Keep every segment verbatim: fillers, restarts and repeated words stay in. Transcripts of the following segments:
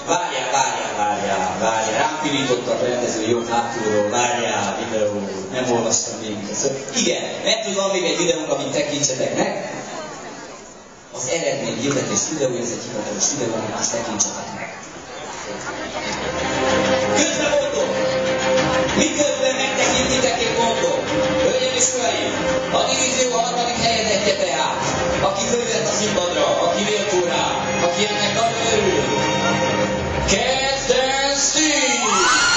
Várjál, várjál, várjál, várjál. Rám pirított a rendező jobb hátulról, várjál, videó, nem olvastam még. Szóval, igen, mert hogy van még egy videónk, amit tekintsetek meg. Az eredmény hirdetés videó, ez egy hivatalos videó, amit azt tekintsetek meg. Közben mondom! Miközben megtekintitek, én mondom! Hölgyeim és uraim! A divízió harmadik helyezettje tehát, aki fölvett a színpadra, aki méltó rá, aki ennek nagyon örül. Kezden Steve!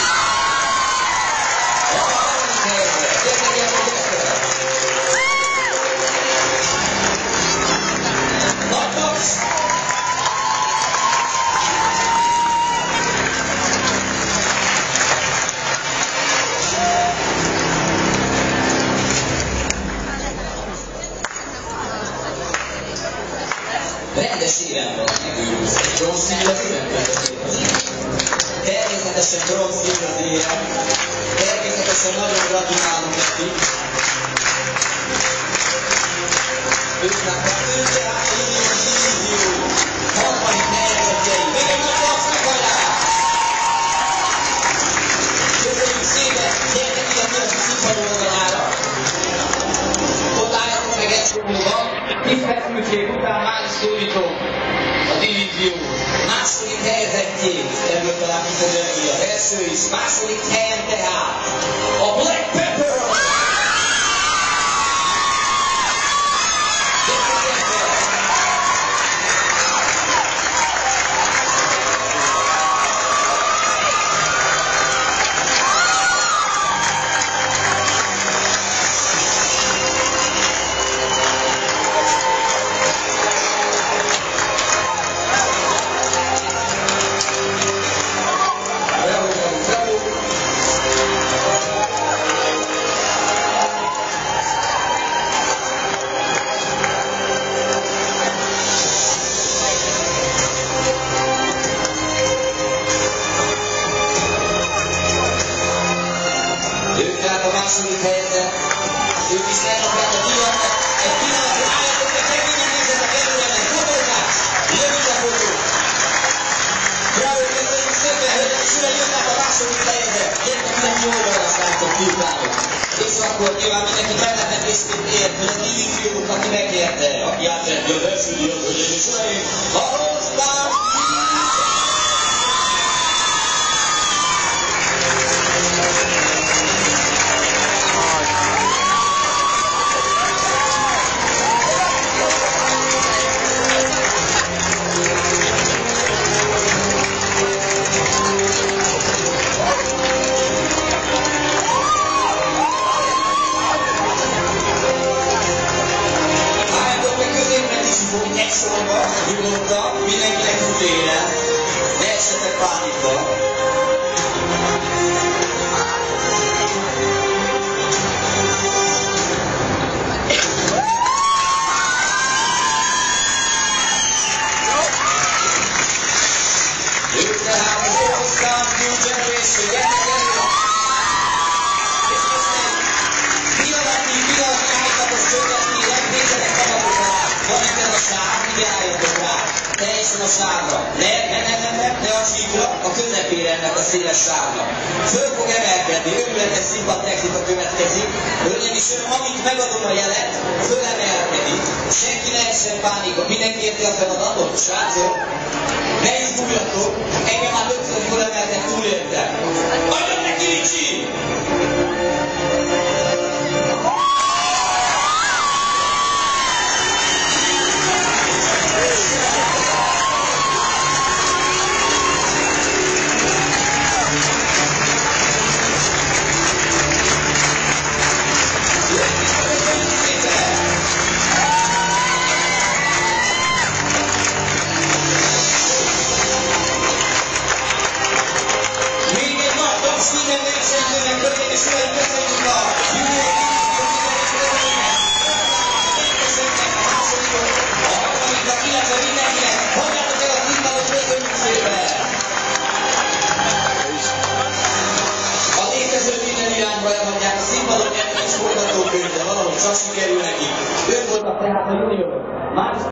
A harmadik helyezett! Gyertek, gyertek, gyertek! Nagy taps! Rendes éven van megőrülsz. Bronzszínűre természetesen bronzszínűre az éven. Természetesen nagyon gratulálunk neki. Őknek a tőke át a divízió. Harmadik helyezettjei. Még egy nagy tapsnak alá! Köszönjük szépen! Gyertek ide ki a színpadon oldalára! Ott álljatok meg egy csomóban. Kis feszültség után már is szólítom a divízió második helyezettjét, ebből talán ki fog jönni az első is, második helyen tehát a Black Pepper! Ők tehát a második helyezett, ők is elnapják a pillanat, egy pillanatra álljatok meg, megnézzetek előrennek, fotózás, jön ide fotó. Bravo, köszönjük szépen, hölgyek és uraim, jöttek a második helyezett, gyertek mindenki oldalra, azt látok, kívánok. És akkor nyilván mindenki meglepetésként ért, hogy a divíziót, aki megérte, aki átszerti az első díjat, hölgyek és uraim, a Rostam! Egy sorba, nyugodtan, mindenkinek jut élen, ne essetek pánikba. Ők tehát az All-Star New Generation, gyertek elő! És aztán pillanatnyi, pillanatnyi állítlatos csökkentni, legnézzetek magatokra! Van ebben a sár, figyeljetek rá! Teljesen a sárra. Ne, ne, ne, ne, ne, ne a csíkra, a közepére ennek a széles sárnak. Föl fog emelkedni, őrületes szimpatexika következik. Hölgyeim és uraim, amint megadom a jelet, fölemelkedik. Senki ne essen pánikba, mindenki érti a feladatot, srácok? Ne izguljatok, engem már többször fölemeltek, túléltem. Adjon neki, Ricsi! Csak sikerül neki. Ők voltak tehát a juniorok.